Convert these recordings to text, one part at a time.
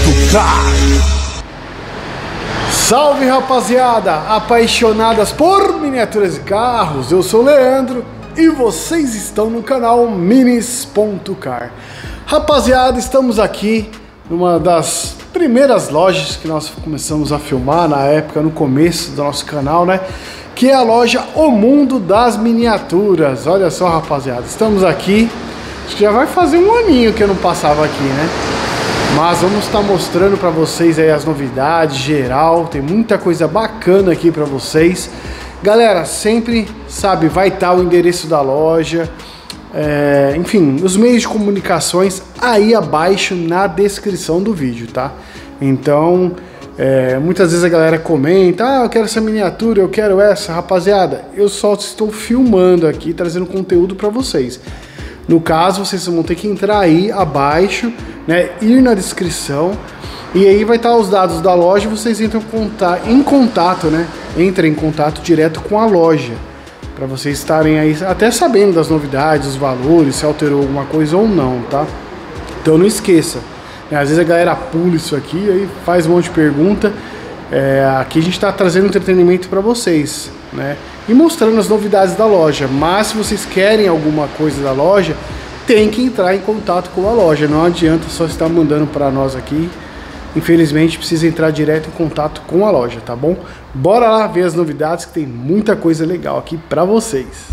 Salve, rapaziada, apaixonadas por miniaturas de carros, eu sou o Leandro e vocês estão no canal Minis.car. Rapaziada, estamos aqui numa das primeiras lojas que nós começamos a filmar na época, no começo do nosso canal, né? Que é a loja O Mundo das Miniaturas. Olha só, rapaziada, estamos aqui, acho que já vai fazer um aninho que eu não passava aqui, né? Mas vamos estar mostrando para vocês aí as novidades geral, tem muita coisa bacana aqui para vocês. Galera, sempre, sabe, vai estar o endereço da loja, enfim, os meios de comunicações aí abaixo na descrição do vídeo, tá? Então, muitas vezes a galera comenta, eu quero essa miniatura, eu quero essa. Rapaziada, eu só estou filmando aqui, trazendo conteúdo para vocês. No caso, vocês vão ter que entrar aí abaixo, né, ir na descrição e aí vai estar os dados da loja. Vocês entram em contato, né? Entrem em contato direto com a loja para vocês estarem aí até sabendo das novidades, os valores, se alterou alguma coisa ou não, tá? Então não esqueça, né? Às vezes a galera pula isso aqui aí faz um monte de pergunta. Aqui a gente está trazendo entretenimento para vocês, né? E mostrando as novidades da loja. Mas se vocês querem alguma coisa da loja, tem que entrar em contato com a loja. Não adianta só estar mandando para nós aqui. Infelizmente precisa entrar direto em contato com a loja, tá bom? Bora lá ver as novidades, que tem muita coisa legal aqui para vocês.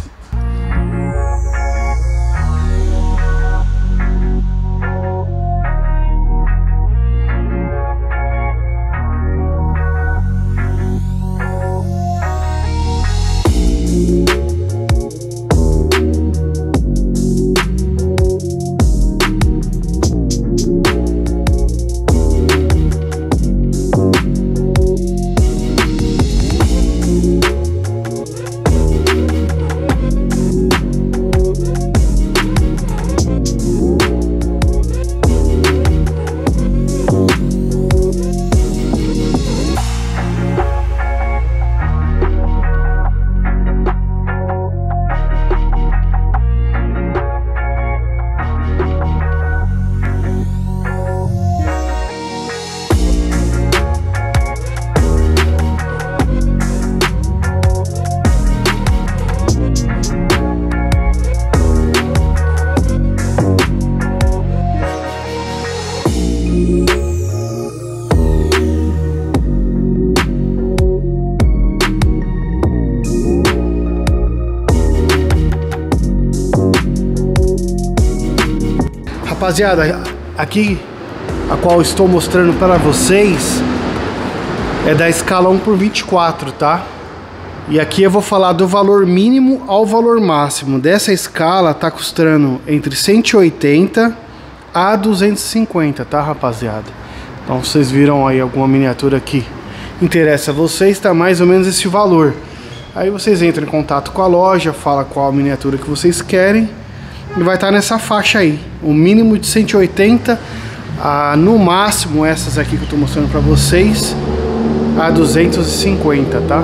Rapaziada, aqui a qual estou mostrando para vocês é da escala 1/24, tá? E aqui eu vou falar do valor mínimo ao valor máximo. Dessa escala tá custando entre 180 a 250, tá, rapaziada? Então vocês viram aí alguma miniatura que interessa a vocês, tá mais ou menos esse valor. Aí vocês entram em contato com a loja, fala qual miniatura que vocês querem e vai estar nessa faixa aí, o mínimo de 180 a, no máximo, essas aqui que eu tô mostrando pra vocês, a 250, tá?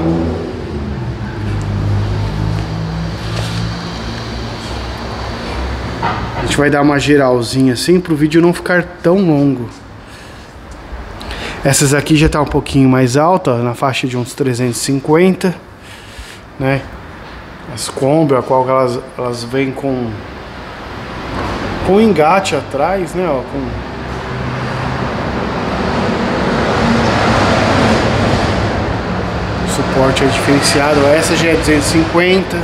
A gente vai dar uma geralzinha assim pro vídeo não ficar tão longo. Essas aqui já tá um pouquinho mais alta, na faixa de uns 350, né? As Kombi, a qual elas vêm com engate atrás, né, ó, com suporte aí diferenciado. Essa já é 250.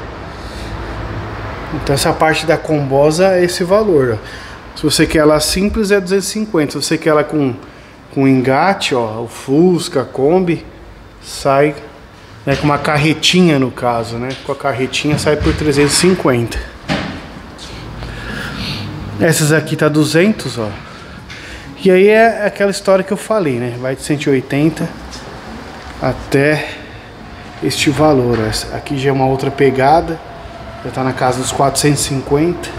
Então essa parte da combosa é esse valor, ó. Se você quer ela simples é 250. Se você quer ela com engate, ó, o Fusca, a Kombi, sai, né, com uma carretinha no caso, né, com a carretinha sai por 350. Essas aqui tá 200, ó. E aí é aquela história que eu falei, né? Vai de 180 até este valor, ó. Essa aqui já é uma outra pegada. Já tá na casa dos 450.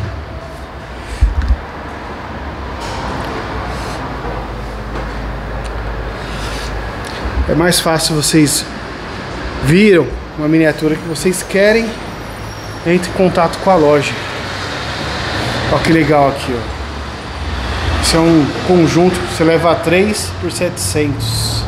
É mais fácil, vocês viram uma miniatura que vocês querem, entre em contato com a loja. Olha que legal aqui, ó. Esse é um conjunto, você leva 3 por 700.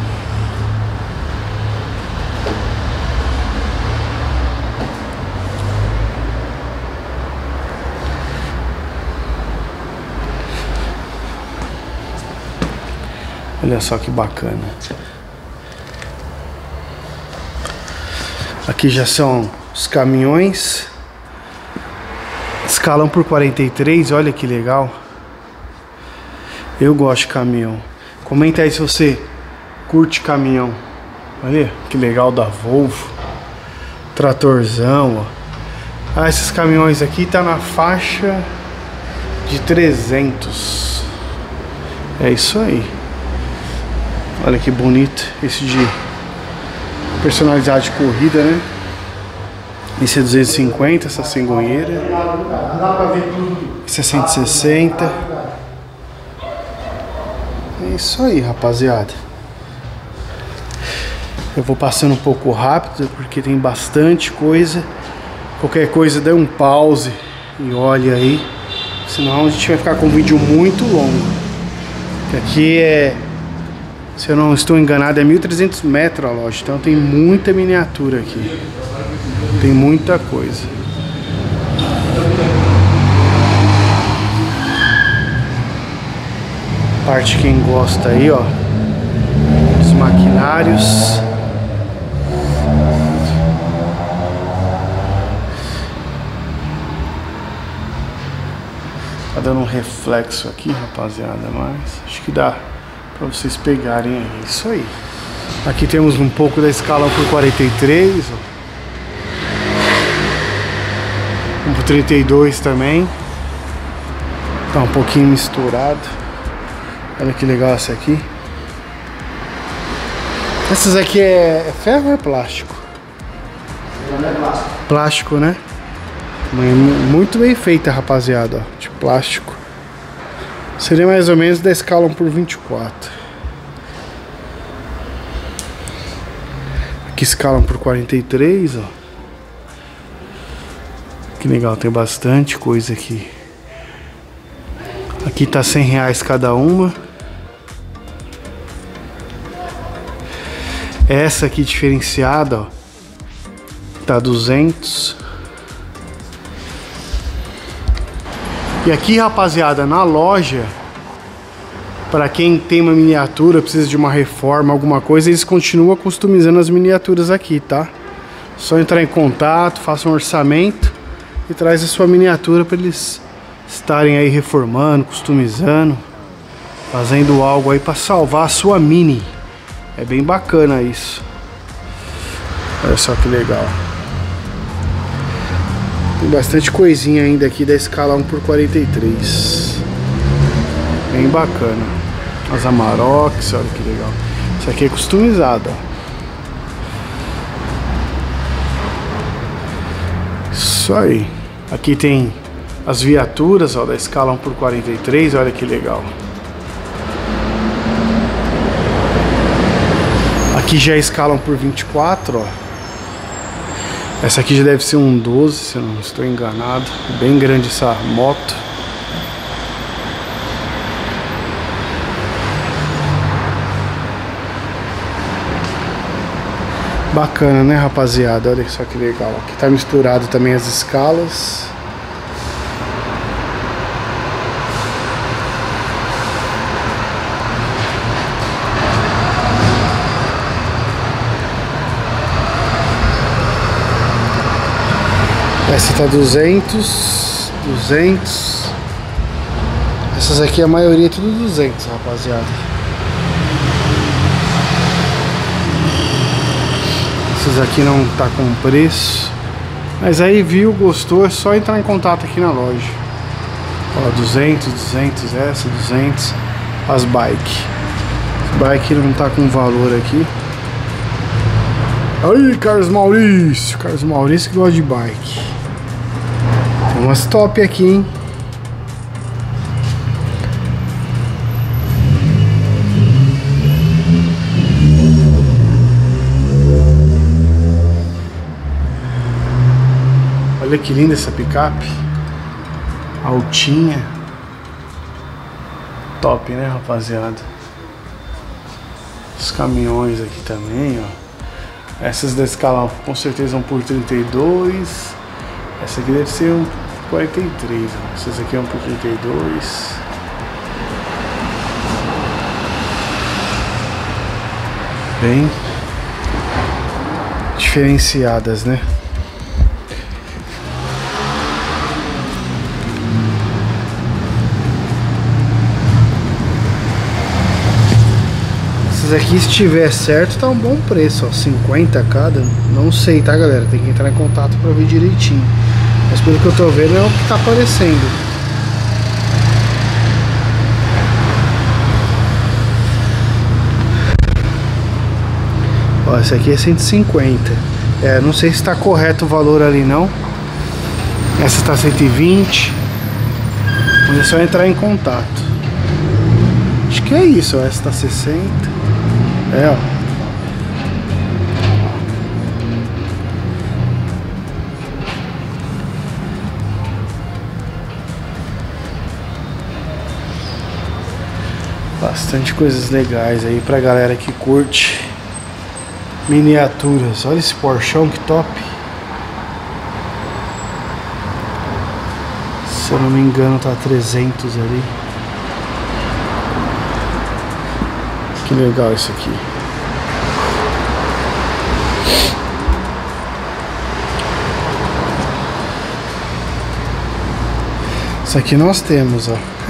Olha só que bacana. Aqui já são os caminhões. Escalam por 43, olha que legal. Eu gosto de caminhão. Comenta aí se você curte caminhão. Olha que legal da Volvo. Tratorzão, ó. Ah, esses caminhões aqui tá na faixa de 300. É isso aí. Olha que bonito esse de personalizado de corrida, né? Esse é 250, essa cegonheira. Esse é 160. É isso aí, rapaziada. Eu vou passando um pouco rápido porque tem bastante coisa. Qualquer coisa dê um pause e olhe aí, senão a gente vai ficar com um vídeo muito longo. Que aqui é, se eu não estou enganado, é 1.300 metros a loja, então tem muita miniatura aqui. Tem muita coisa. Parte quem gosta aí, ó, dos maquinários. Tá dando um reflexo aqui, rapaziada, mas acho que dá pra vocês pegarem aí. Isso aí. Aqui temos um pouco da escala por 43, ó. Um por 32 também. Tá um pouquinho misturado. Olha que legal essa aqui. Essas aqui é ferro ou é plástico? Não é plástico. Plástico, né? Muito bem feita, rapaziada, ó, de plástico. Seria mais ou menos da escala 1 por 24. Aqui escala 1 por 43, ó. Que legal, tem bastante coisa aqui. Aqui tá R$100 cada uma. Essa aqui diferenciada, ó, tá 200. E aqui, rapaziada, na loja, para quem tem uma miniatura, precisa de uma reforma, alguma coisa, eles continuam customizando as miniaturas aqui, tá? Só entrar em contato, faça um orçamento e traz a sua miniatura para eles estarem aí reformando, customizando, fazendo algo aí para salvar a sua mini. É bem bacana isso. Olha só que legal. Tem bastante coisinha ainda aqui da escala 1 por 43. Bem bacana. As Amarok, olha que legal. Isso aqui é customizado, ó. Isso aí. Aqui tem as viaturas, ó, da escala 1 por 43, olha que legal. Aqui já é escala 1 por 24, ó. Essa aqui já deve ser um 12, se eu não estou enganado. Bem grande essa moto. Bacana, né, rapaziada? Olha só que legal. Aqui tá misturado também as escalas. Essa tá 200, 200. Essas aqui a maioria é tudo 200, rapaziada. Essas aqui não tá com preço. Mas aí viu, gostou, é só entrar em contato aqui na loja. Ó, 200, 200, essa, 200. As bike. As bike não tá com valor aqui. Aí, Carlos Maurício. Carlos Maurício que gosta de bike. Tem umas top aqui, hein? Olha que linda essa picape. Altinha. Top, né, rapaziada? Os caminhões aqui também, ó. Essas da escala com certeza 1 por 32. Essa aqui deve ser 1 por 43, ó. Essas aqui é 1 por 32. Bem diferenciadas, né? Essas aqui, se tiver certo, tá um bom preço, ó, 50 cada. Não sei, tá, galera? Tem que entrar em contato pra ver direitinho. Mas pelo que eu tô vendo é o que tá aparecendo. Ó, essa aqui é 150. Não sei se tá correto o valor ali não. Essa tá 120. Mas é só entrar em contato. Acho que é isso, ó. Essa tá 60. Ó. Bastante coisas legais aí pra galera que curte miniaturas. Olha esse Porschão, que top. Se eu não me engano tá 300 ali. Que legal isso aqui. Isso aqui nós temos, ó.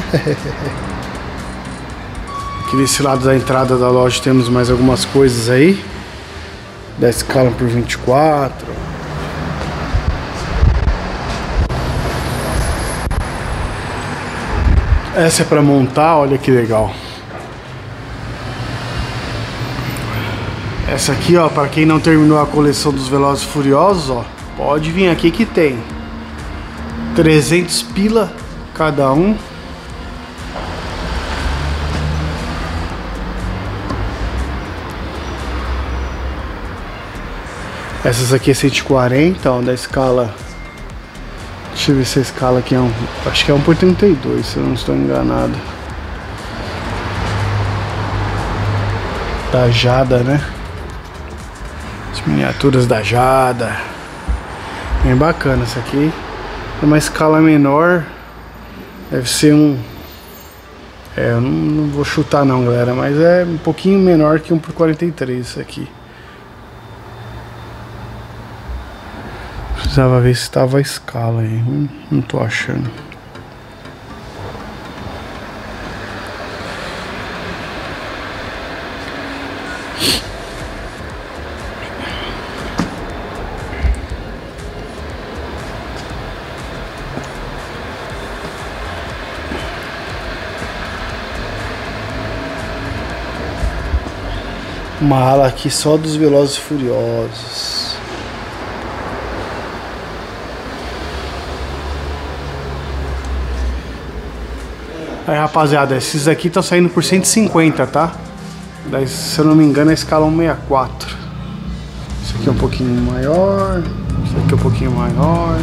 Aqui desse lado da entrada da loja temos mais algumas coisas aí. Da escala por 24. Essa é para montar, olha que legal. Essa aqui, ó, para quem não terminou a coleção dos Velozes e Furiosos, ó, pode vir aqui que tem 300 pila cada um. Essas aqui é 140, ó, da escala. Deixa eu ver se a escala aqui é acho que é 1 por 32, se eu não estou enganado. Da Jada, né? As miniaturas da Jada. Bem bacana essa aqui. É uma escala menor. Deve ser eu não vou chutar não, galera, mas é um pouquinho menor que 1 por 43 isso aqui. Precisava ver se estava a escala aí. Não tô achando. Uma ala aqui só dos Velozes e Furiosos. Aí, rapaziada, esses aqui estão saindo por 150, tá? Daí, se eu não me engano, é a escala 164. Esse aqui é um pouquinho maior. Esse aqui é um pouquinho maior.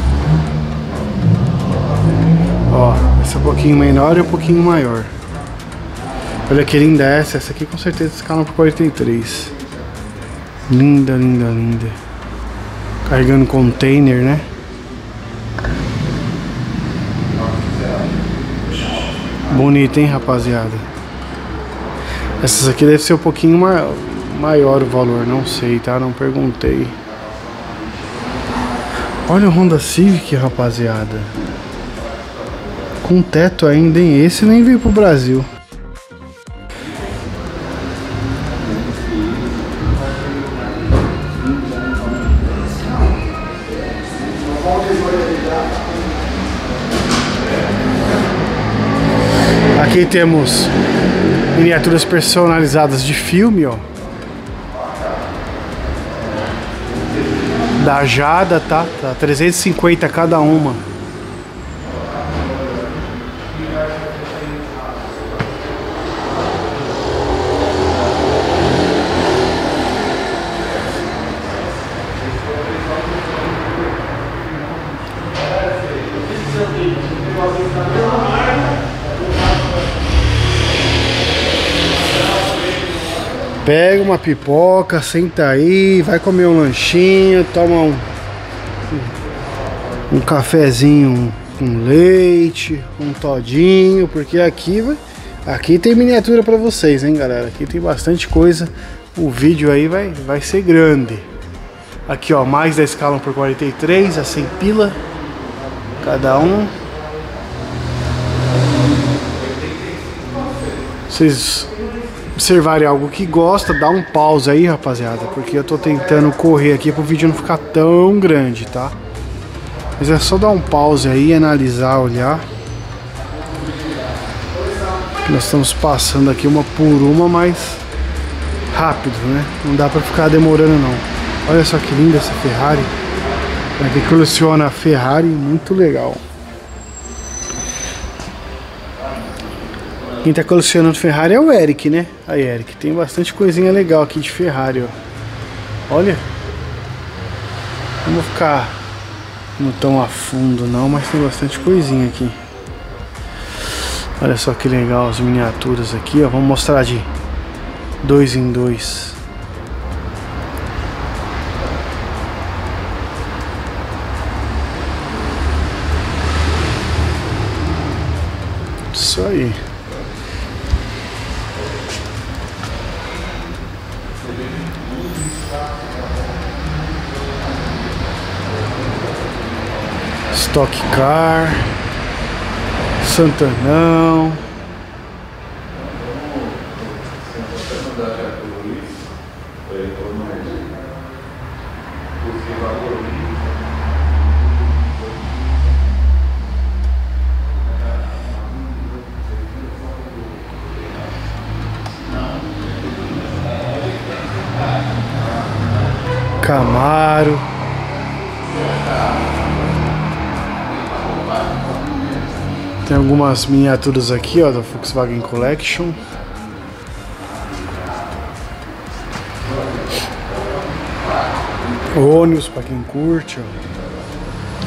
Ó, esse é um pouquinho menor e um pouquinho maior. Olha que linda essa. Essa aqui com certeza escala por 43. Linda, linda, linda. Carregando container, né? Bonita, hein, rapaziada? Essas aqui deve ser um pouquinho maior o valor, não sei, tá? Não perguntei. Olha o Honda Civic, rapaziada. Com teto ainda, hein? Esse nem veio pro Brasil. Aqui temos miniaturas personalizadas de filme, ó. Da Jada, tá? Tá 350 cada uma. Pega uma pipoca, senta aí, vai comer um lanchinho, toma um cafezinho com leite, um todinho, porque aqui tem miniatura pra vocês, hein, galera? Aqui tem bastante coisa. O vídeo aí vai ser grande. Aqui, ó, mais da escala 1x43, a 100 pila cada um. Vocês observarem algo que gosta, dá um pause aí, rapaziada, porque eu tô tentando correr aqui pro vídeo não ficar tão grande, tá? Mas é só dar um pause aí, analisar, olhar. Nós estamos passando aqui uma por uma, mas rápido, né? Não dá pra ficar demorando não. Olha só que linda essa Ferrari. Pra quem coleciona Ferrari, muito legal. Quem tá colecionando Ferrari é o Eric, né? Aí, Eric, tem bastante coisinha legal aqui de Ferrari, ó. Olha. Não vou ficar não tão a fundo não, mas tem bastante coisinha aqui. Olha só que legal as miniaturas aqui, ó. Vamos mostrar de 2 em 2. Isso aí. Stock Car, Santanão. Camaro. Tem algumas miniaturas aqui, ó, da Volkswagen Collection. Ônibus para quem curte, ó.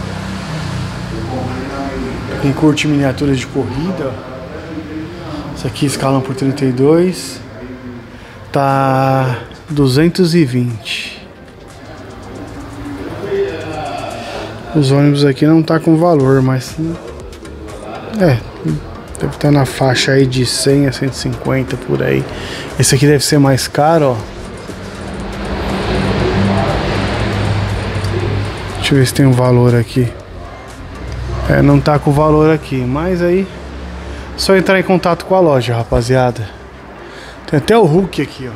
Pra quem curte miniaturas de corrida, ó. Isso aqui escala 1x32. Tá 220. Os ônibus aqui não tá com valor, mas deve estar na faixa aí de 100 a 150 por aí. Esse aqui deve ser mais caro, ó. Deixa eu ver se tem um valor aqui. Não tá com valor aqui, mas aí só entrar em contato com a loja, rapaziada. Tem até o Hulk aqui,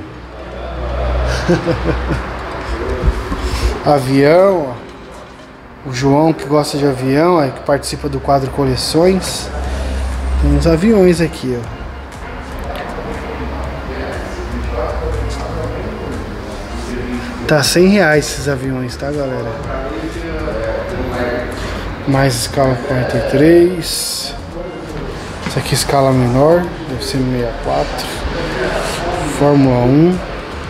ó. Avião, ó. O João que gosta de avião, que participa do quadro Coleções. Tem uns aviões aqui, ó. Tá R$100 esses aviões, tá, galera? Mais escala 43. Essa aqui escala menor, deve ser 64. Fórmula 1.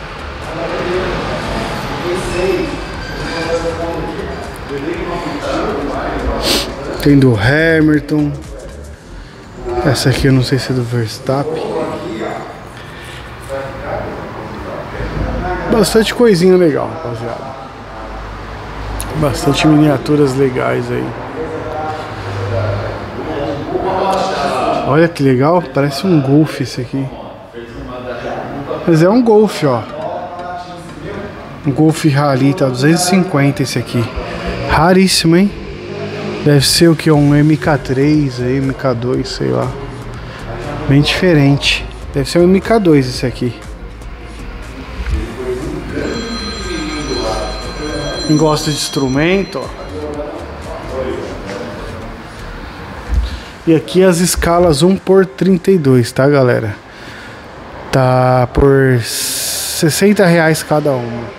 Tem do Hamilton. Essa aqui eu não sei se é do Verstappen. Bastante coisinha legal, rapaziada. Bastante miniaturas legais aí. Olha que legal, parece um Golf esse aqui. Mas é um Golf, ó. Um Golf Rally, tá 250 esse aqui. Raríssimo, hein? Deve ser o que? Um MK3 aí, MK2, sei lá. Bem diferente. Deve ser um MK2 esse aqui. Quem gosta de instrumento, ó. E aqui as escalas 1x32, tá, galera? Tá por R$60 cada uma.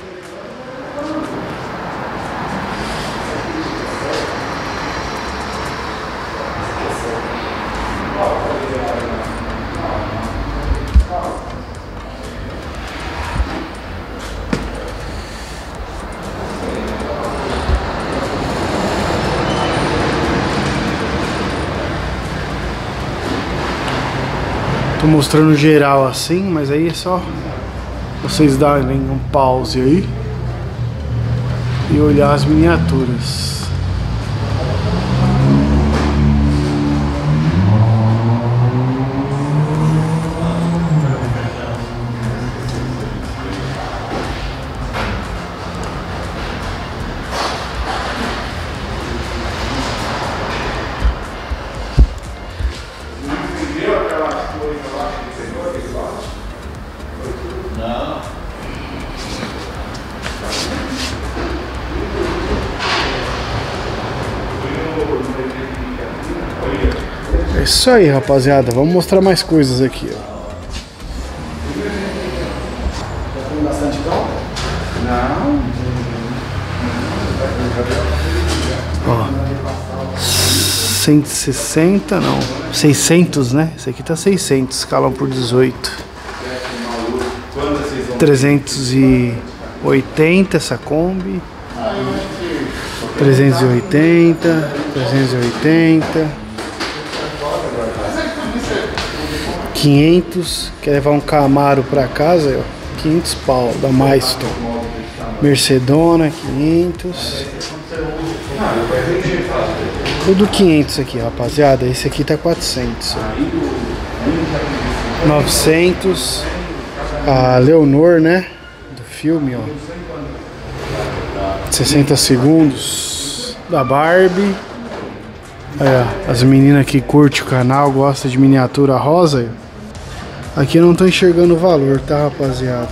Tô mostrando geral assim, mas aí é só vocês darem um pause aí e olhar as miniaturas. É isso aí, rapaziada. Vamos mostrar mais coisas aqui, ó. Tem bastante cão? Não. Ó. 160, não. 600, né? Esse aqui tá 600, escalam por 18. 380 essa Kombi. 380, 380. 500, quer levar um Camaro pra casa, ó, 500 pau, da Milestone. Mercedona, 500. Tudo 500 aqui, rapaziada. Esse aqui tá 400. Ó. 900. A Leonor, né? Do filme, ó. 60 segundos. Da Barbie. Aí, ó, as meninas que curtem o canal, gostam de miniatura rosa. Aqui eu não tô enxergando o valor, tá, rapaziada?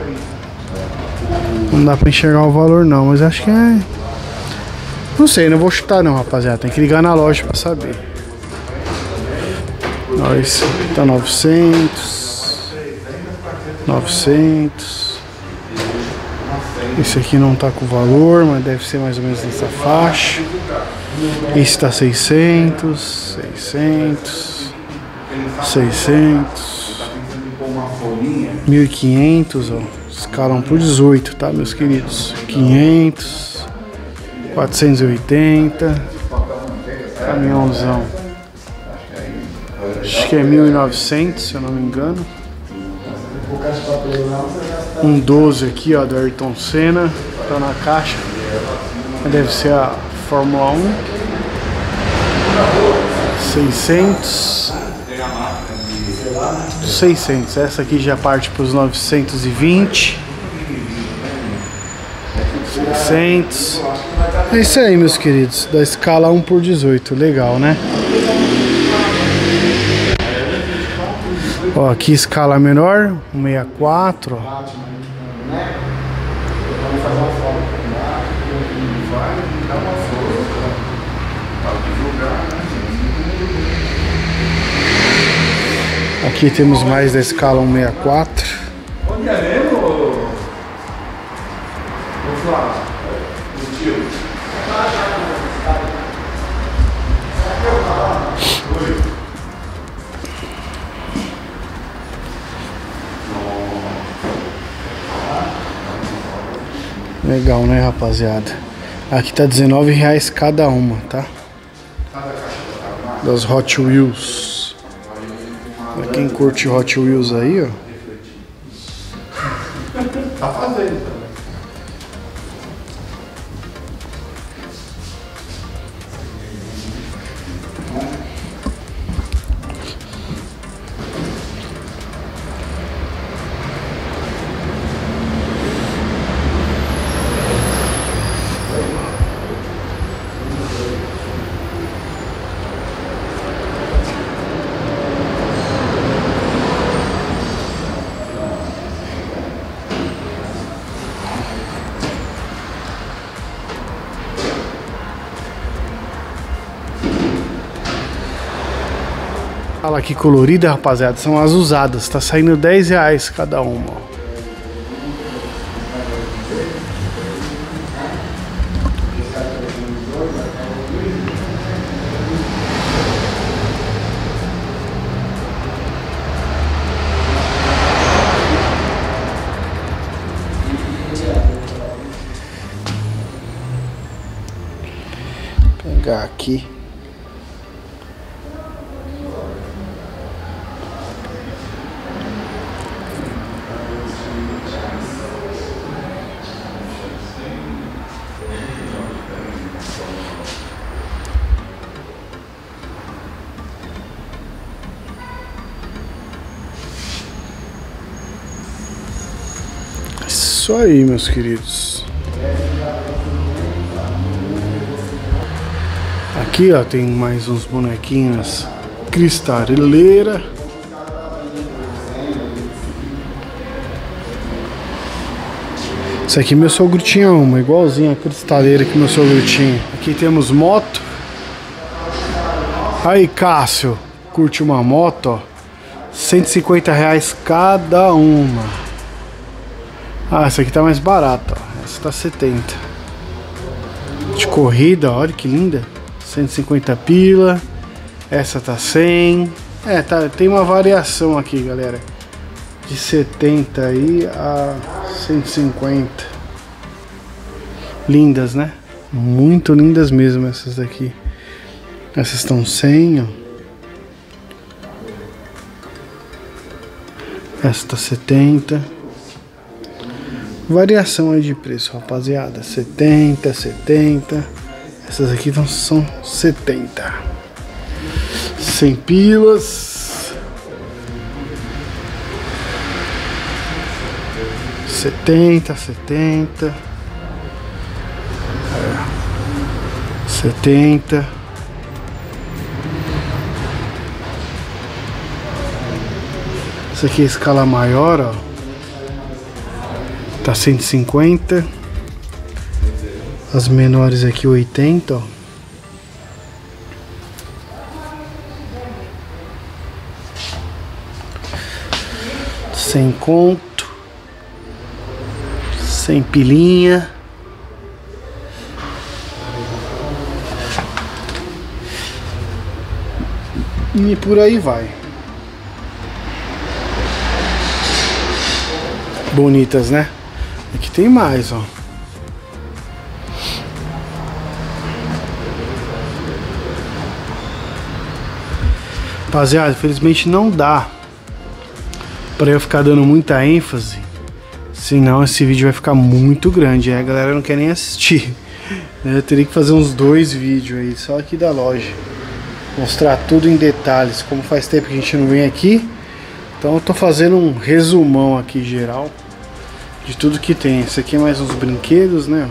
Não dá pra enxergar o valor não, mas acho que é... Não sei, não vou chutar não, rapaziada. Tem que ligar na loja pra saber. Ó, esse tá 900. 900. Esse aqui não tá com valor, mas deve ser mais ou menos nessa faixa. Esse tá 600. 600. 600. 1.500, ó. Escalam por 18, tá, meus queridos? 500. 480. Caminhãozão. Acho que é 1.900, se eu não me engano. Um 12 aqui, ó, do Ayrton Senna. Tá na caixa. Deve ser a Fórmula 1. 600. 600. Essa aqui já parte para os 920. 600. É isso aí, meus queridos. Da escala 1 por 18. Legal, né? Ó, aqui escala menor. 164. Ó. Aqui temos mais da escala 164. Onde é mesmo? Vou falar. Legal, né, rapaziada? Aqui tá R$19 cada uma, tá? Das Hot Wheels. Pra quem curte Hot Wheels aí, ó. Tá fazendo também. Olha que colorida, rapaziada. São as usadas. Tá saindo R$10 cada uma, ó. Vou pegar aqui. isso aí, meus queridos. Aqui, ó, tem mais uns bonequinhos cristaleira. Isso aqui meu sogro tinha uma, igualzinha a cristaleira que meu sogro tinha. Aqui temos moto. Aí, Cássio, curte uma moto, ó. R$150 cada uma. Ah, essa aqui tá mais barata, ó. Essa tá 70. De corrida, olha que linda. 150 pila. Essa tá 100. É, tá, tem uma variação aqui, galera. De 70 aí a 150. Lindas, né? Muito lindas mesmo essas daqui. Essas estão 100, ó. Essa tá 70. Variação aí de preço, rapaziada. 70, 70. Essas aqui são 70. 100 pilas. 70, 70. 70. Essa aqui é a escala maior, ó. Tá 150. As menores aqui 80, ó. Sem conto. Sem pilinha. E por aí vai. Bonitas, né? Aqui tem mais, ó. Rapaziada, infelizmente não dá pra eu ficar dando muita ênfase, senão esse vídeo vai ficar muito grande, aí a galera não quer nem assistir. Eu teria que fazer uns 2 vídeos aí, só aqui da loja. Mostrar tudo em detalhes, como faz tempo que a gente não vem aqui. Então eu tô fazendo um resumão aqui geral de tudo que tem. Esse aqui é mais uns brinquedos, né?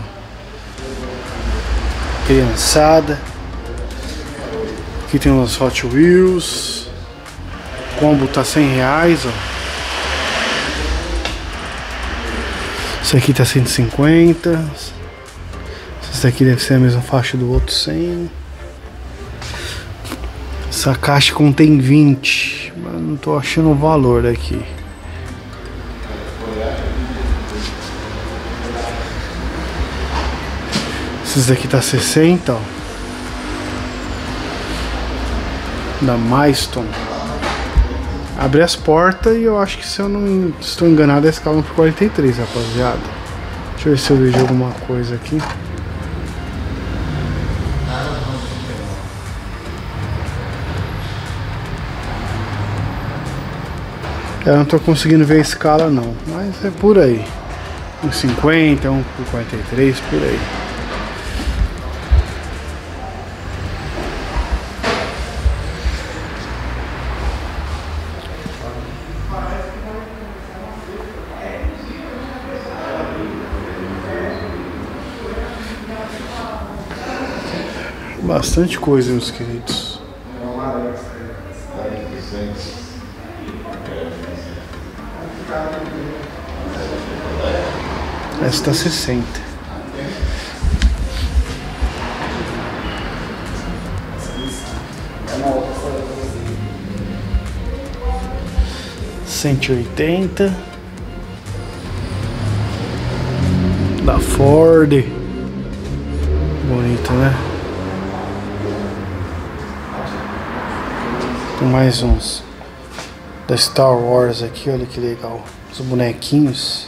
Criançada. Aqui tem umas Hot Wheels. O combo tá R$100, ó. Esse aqui tá 150. Esse daqui deve ser a mesma faixa do outro, 100. Essa caixa contém 20, mas não tô achando o valor daqui. Esses daqui tá 60, ó. Da Milestone. Abre as portas e eu acho que, se eu não estou enganado, a escala por 43, rapaziada. Deixa eu ver se eu vejo alguma coisa aqui. Eu não tô conseguindo ver a escala não, mas é por aí. 1,50, 1,43, por aí. Bastante coisa, meus queridos. Essa tá 60. R$180. Da Ford. Bonito, né? Tem mais uns da Star Wars aqui, olha que legal. Os bonequinhos.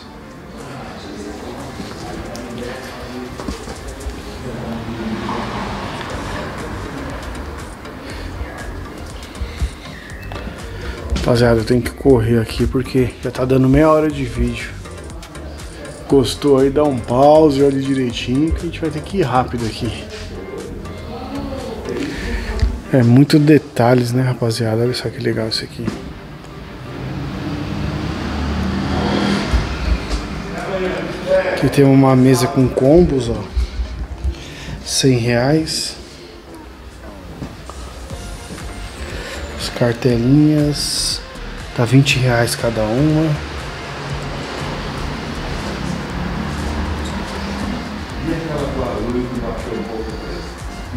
Rapaziada, eu tenho que correr aqui porque já tá dando meia hora de vídeo. Gostou aí, dá um pause, olha direitinho que a gente vai ter que ir rápido aqui. É muito detalhes, né, rapaziada? Olha só que legal isso aqui. Aqui tem uma mesa com combos, ó. R$100. As cartelinhas. Tá R$20 cada uma. E aquela barulho que baixou um pouco o preço?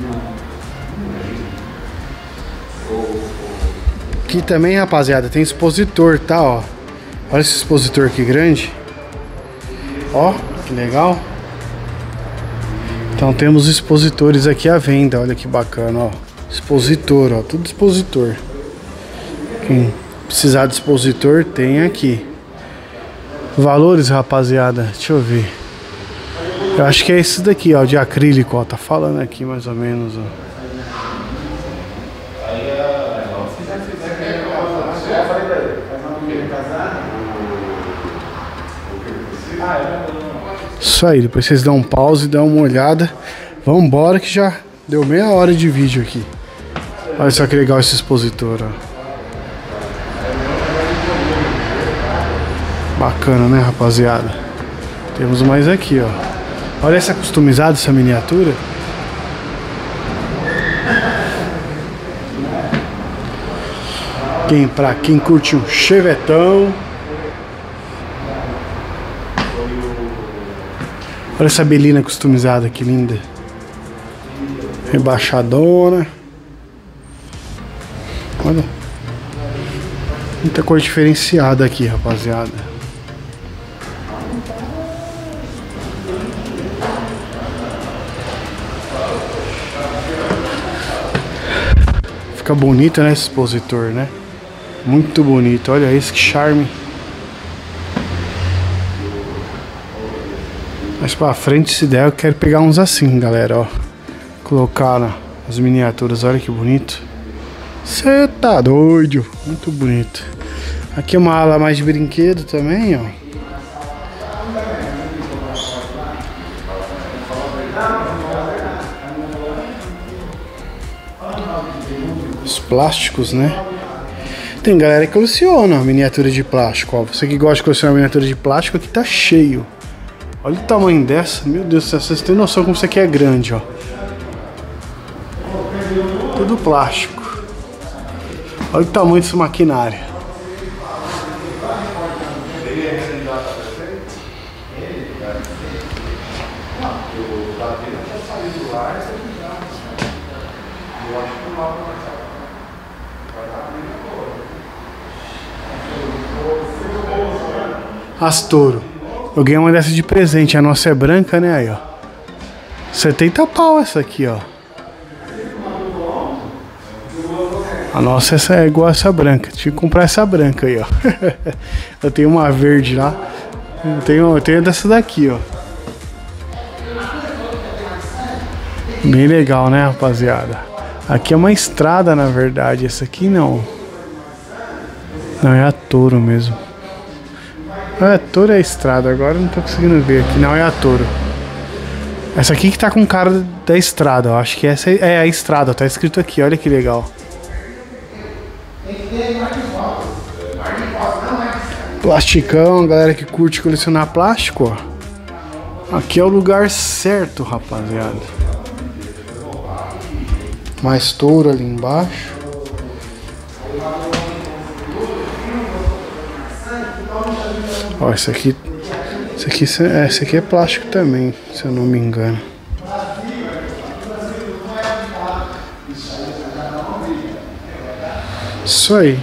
Não. Aqui também, rapaziada, tem expositor, tá, ó. Olha esse expositor aqui grande. Ó, que legal. Então temos expositores aqui à venda. Olha que bacana, ó. Expositor, ó, tudo expositor. Quem precisar de expositor, tem aqui. Valores, rapaziada, deixa eu ver. Eu acho que é esse daqui, ó, de acrílico, ó. Tá falando aqui mais ou menos, ó. Isso aí, depois vocês dão um pause e dão uma olhada. Vambora que já deu meia hora de vídeo aqui. Olha só que legal esse expositor, ó. Bacana, né, rapaziada? Temos mais aqui, ó. Olha essa customizada, essa miniatura. Pra quem curte um chevetão. Olha essa belina customizada, que linda. Rebaixadona. Olha. Muita cor diferenciada aqui, rapaziada. Fica bonito, né, esse expositor, né? Muito bonito. Olha isso, que charme. Mais pra frente, se der, eu quero pegar uns assim, galera, ó. Colocar as miniaturas, olha que bonito. Cê tá doido. Muito bonito. Aqui é uma ala mais de brinquedo também, ó. Os plásticos, né? Tem galera que coleciona miniatura de plástico, ó. Você que gosta de colecionar miniatura de plástico, aqui tá cheio. Olha o tamanho dessa. Meu Deus do céu, vocês têm noção como isso aqui é grande, ó. Tudo plástico. Olha o tamanho desse maquinário. Astoro. Eu ganhei uma dessa de presente. A nossa é branca, né? Aí, ó. 70 pau essa aqui, ó. A nossa essa é igual essa branca. Tive que comprar essa branca aí, ó. Eu tenho uma verde lá. Eu tenho dessa daqui, ó. Bem legal, né, rapaziada? Aqui é uma estrada, na verdade. Essa aqui não. Não, é a Toro mesmo. É, a Toro é a estrada. Agora eu não tô conseguindo ver aqui. Não, é a Toro. Essa aqui que tá com cara da estrada. Eu acho que essa é a estrada. Tá escrito aqui. Olha que legal. Plasticão, galera que curte colecionar plástico, ó. Aqui é o lugar certo, rapaziada. Mais Toro ali embaixo. Ó, esse aqui é plástico também, se eu não me engano. Isso aí.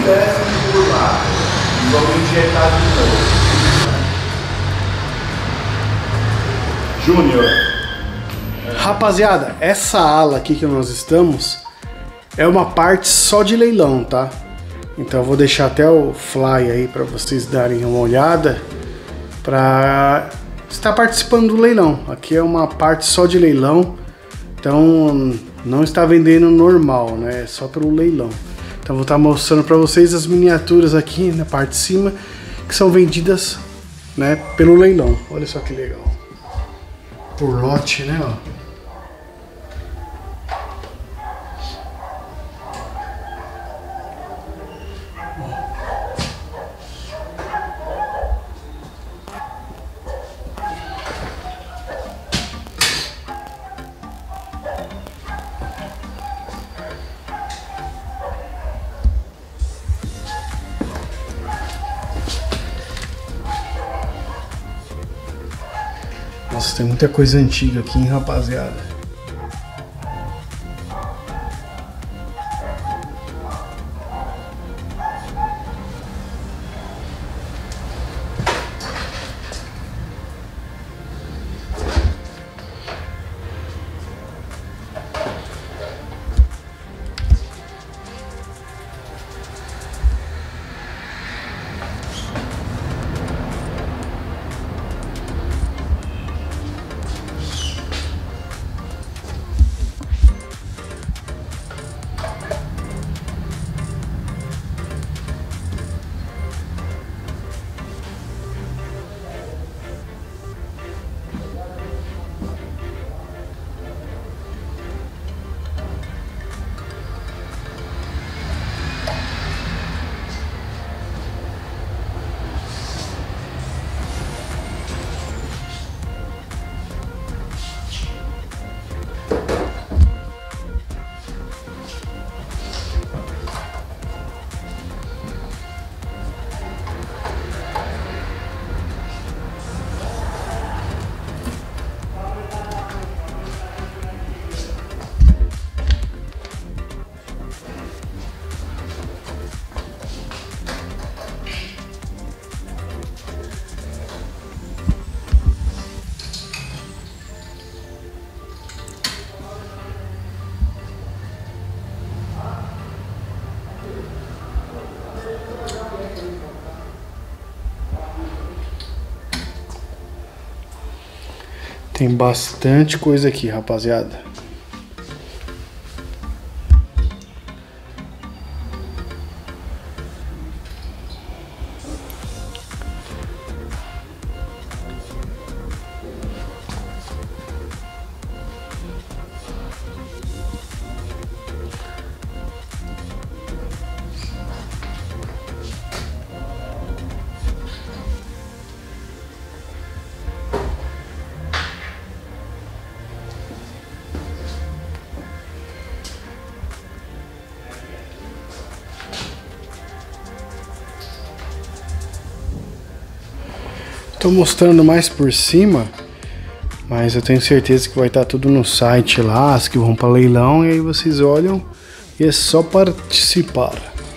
Júnior. Rapaziada, essa ala aqui que nós estamos é uma parte só de leilão, tá? Então eu vou deixar até o fly aí para vocês darem uma olhada para estar participando do leilão. Aqui é uma parte só de leilão, então não está vendendo normal, né? É só pelo leilão. Então vou estar mostrando para vocês as miniaturas aqui na parte de cima que são vendidas, né, pelo leilão. Olha só que legal. Por lote, né, ó. Tem muita coisa antiga aqui, hein, rapaziada. Tem bastante coisa aqui, rapaziada. Tô mostrando mais por cima, mas eu tenho certeza que vai estar tudo no site lá, as que vão para leilão, e aí vocês olham e é só participar.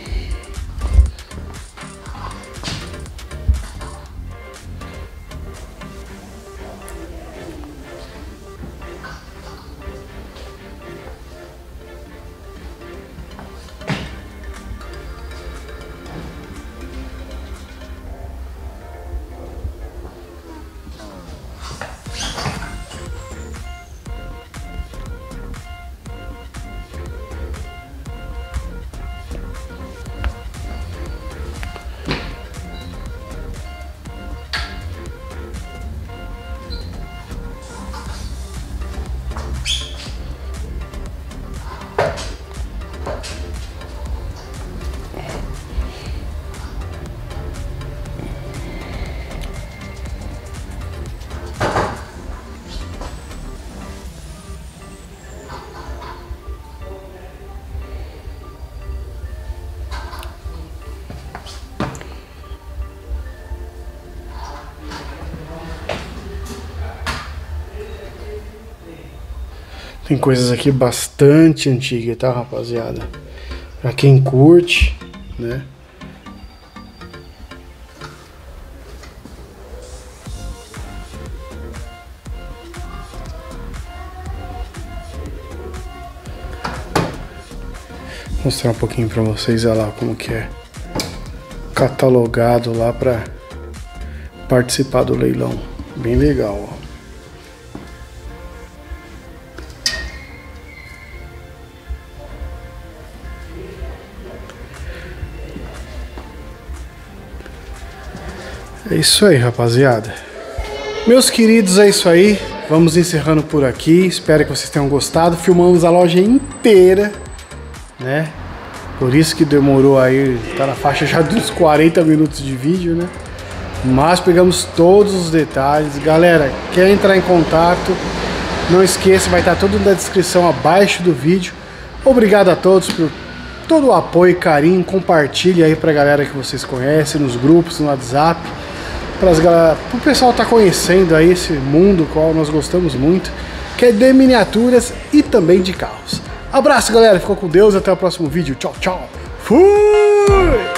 Tem coisas aqui bastante antigas, tá, rapaziada? Pra quem curte, né? Vou mostrar um pouquinho pra vocês, olha lá como que é catalogado lá pra participar do leilão. Bem legal, ó. É isso aí, rapaziada. Meus queridos, é isso aí. Vamos encerrando por aqui. Espero que vocês tenham gostado. Filmamos a loja inteira, né? Por isso que demorou aí, tá na faixa já dos 40 minutos de vídeo, né? Mas pegamos todos os detalhes. Galera, quer entrar em contato, não esqueça, vai estar tudo na descrição abaixo do vídeo. Obrigado a todos por todo o apoio e carinho. Compartilhe aí pra galera que vocês conhecem, nos grupos, no WhatsApp. pro pessoal tá conhecendo aí esse mundo qual nós gostamos muito, que é de miniaturas e também de carros. Abraço, galera, ficou com Deus, até o próximo vídeo. Tchau, tchau. Fui!